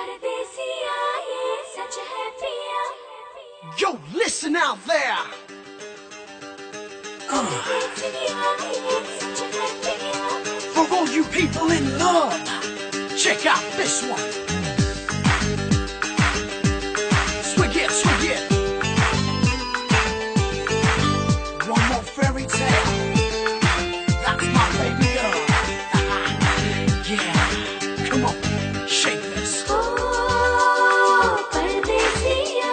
परदेसिया ये सच है पिया। Yo, listen out there. परदेसिया ये सच है पिया। For all you people in love, check out this one. Swig it, swig it. One more fairy tale. That's my baby girl. Yeah, come on, shake this. ओ परदेसिया,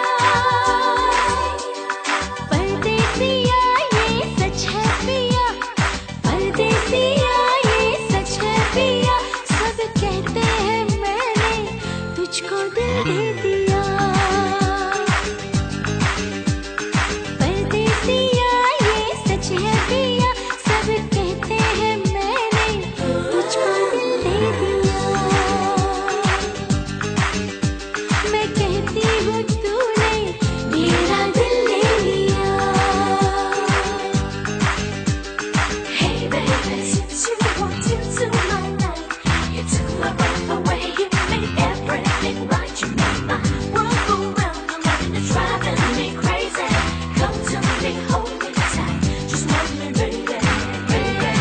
परदेसिया ये सच है पिया। परदेसिया ये सच है पिया। सब कहते हैं मैंने तुझको दिल दे दिया। परदेसिया ये सच है पिया। सब कहते हैं मैंने तुझको दिल दे दिया। मैं कहती हूँ तूने मेरा दिल ले लिया। Hey baby, since you walked into my life, you took my breath away, you made everything right. You made my world go round, I'm loving it, driving me crazy. Come to me, hold me tight, just love me, baby, baby.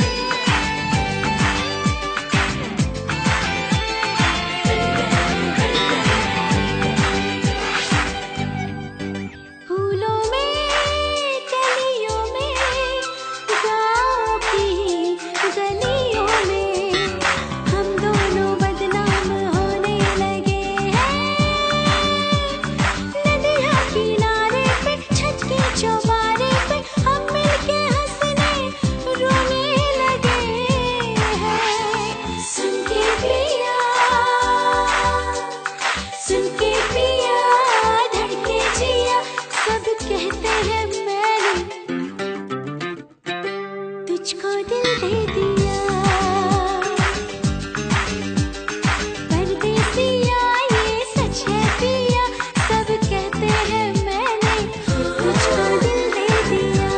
फूलों में कलियों में गाँव की गलियों में हम दोनों बदनाम होने लगे हैं। नदिया किनारे पे छत के चौबारे पे हम मिलके हंसने रोने लगे हैं। सुन के पिया, सुन के पिया, धड़के जिया। सब कहते हैं मैंने तुझको दिल दे दिया। परदेसिया ये सच है पिया। सब कहते हैं मैंने तुझको दिल दे दिया।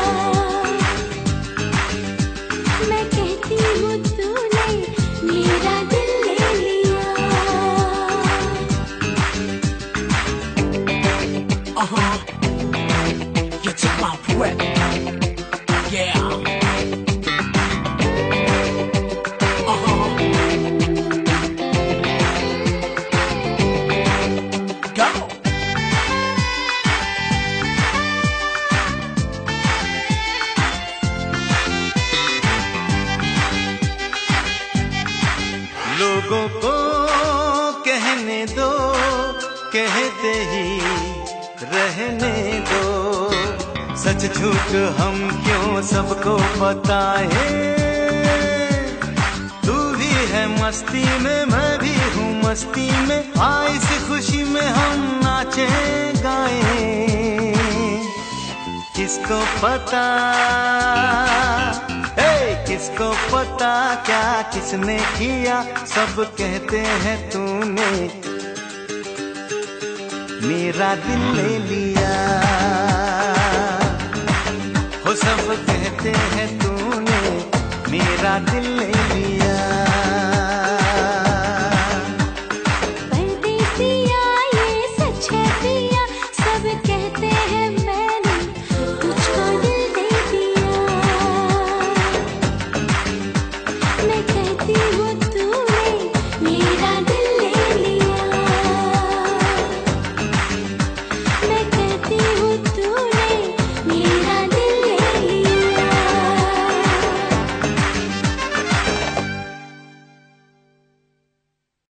मैं कहती हूँ तूने मेरा दिल ले लिया। You took my breath. Yeah. Go. लोगों को कहने दो, कहते ही रहने दो। सच झूठ हम क्यों सबको बताए। तू भी है मस्ती में, मैं भी हूँ मस्ती में। आ इस खुशी में हम नाचे गाएं। किसको पता, किसको पता क्या किसने किया। सब कहते हैं तूने मेरा दिल ले लिया। हो सब कहते हैं तूने मेरा दिल ले लिया।